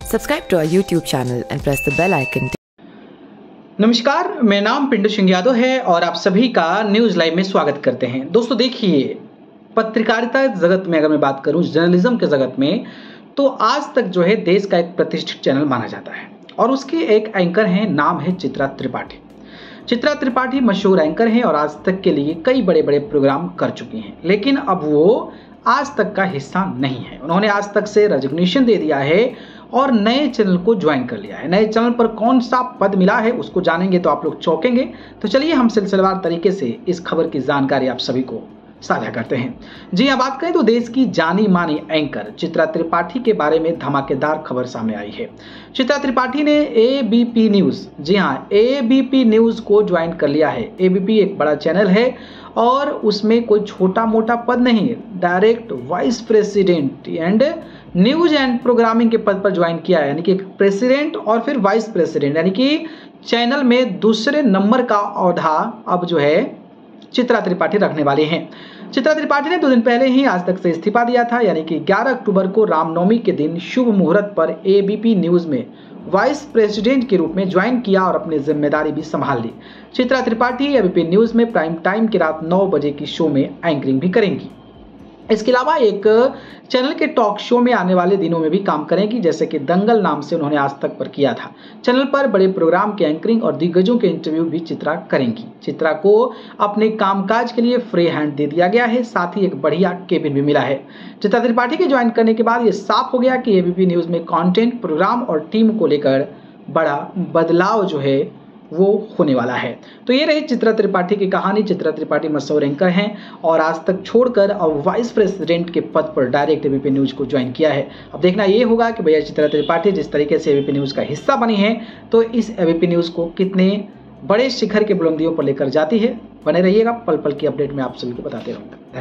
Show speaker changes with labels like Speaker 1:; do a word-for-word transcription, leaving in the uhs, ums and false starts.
Speaker 1: Subscribe to our YouTube channel and press the bell icon.
Speaker 2: नमस्कार, मेरा नाम पिंटू सिंह यादव है और आप सभी का न्यूज़ लाइव में स्वागत करते हैं। दोस्तों देखिए, पत्रकारिता जगत में अगर मैं बात करूं, जर्नलिज्म के जगत में, तो आज तक जो है देश का एक प्रतिष्ठित चैनल माना जाता है और उसके एक एंकर हैं, नाम है चित्रा त्रिपाठी। चित्रा त्रिपाठी मशहूर एंकर हैं और आज तक के लिए कई बड़े बड़े प्रोग्राम कर चुकी हैं, लेकिन अब वो आज तक का हिस्सा नहीं है। उन्होंने आज तक से रेजिग्नेशन दे दिया है और नए चैनल को ज्वाइन कर लिया है। नए चैनल पर कौन सा पद मिला है उसको जानेंगे तो आप लोग चौंकेंगे। तो चलिए हम सिलसिलेवार तरीके से इस खबर की जानकारी आप सभी को साझा करते हैं। जी हाँ, बात करें तो देश की जानी मानी एंकर चित्रा त्रिपाठी के बारे में धमाकेदार खबर सामने आई है। चित्रा त्रिपाठी ने एबीपी न्यूज़, जी हाँ एबीपी न्यूज़ को ज्वाइन कर लिया है। एबीपी एक बड़ा चैनल है और उसमें कोई छोटा मोटा पद नहीं, direct vice president and news and programming के पद पर ज्वाइन किया है, यानी कि प्रेसिडेंट और फिर वाइस प्रेसिडेंट, यानी कि चैनल में दूसरे नंबर का ओहदा अब जो है चित्रा त्रिपाठी रखने वाले हैं। चित्रा त्रिपाठी ने दो दिन पहले ही आज तक से इस्तीफा दिया था, यानी कि ग्यारह अक्टूबर को रामनवमी के दिन शुभ मुहूर्त पर एबीपी न्यूज़ में वाइस प्रेसिडेंट के रूप में ज्वाइन किया और अपनी जिम्मेदारी भी संभाल ली। चित्रा त्रिपाठी एबीपी न्यूज़ में प्राइम टाइम की रात नौ बजे की शो में एंकरिंग भी करेंगी। इसके अलावा एक चैनल के टॉक शो में आने वाले दिनों में भी काम करेंगी, जैसे कि दंगल नाम से उन्होंने आज तक पर किया था। चैनल पर बड़े प्रोग्राम के एंकरिंग और दिग्गजों के इंटरव्यू भी चित्रा करेंगी। चित्रा को अपने कामकाज के लिए फ्री हैंड दे दिया गया है, साथ ही एक बढ़िया केबिन भी मिला है। चित्रा त्रिपाठी के ज्वाइन करने के बाद ये साफ हो गया कि एबीपी न्यूज़ में कंटेंट, प्रोग्राम और टीम को लेकर बड़ा बदलाव जो है वो होने वाला है। तो ये रही चित्रा त्रिपाठी की कहानी। चित्रा त्रिपाठी मशहूर एंकर हैं और आज तक छोड़कर अब वाइस प्रेसिडेंट के पद पर डायरेक्ट एबीपी न्यूज़ को ज्वाइन किया है। अब देखना ये होगा कि भैया चित्रा त्रिपाठी जिस तरीके से एबीपी न्यूज़ का हिस्सा बनी है, तो इस एबीपी न्यूज़ को कितने बड़े शिखर के बुलंदियों पर लेकर जाती है। बने रहिएगा, पल पल की अपडेट में आप सभी को बताते रहूँगा।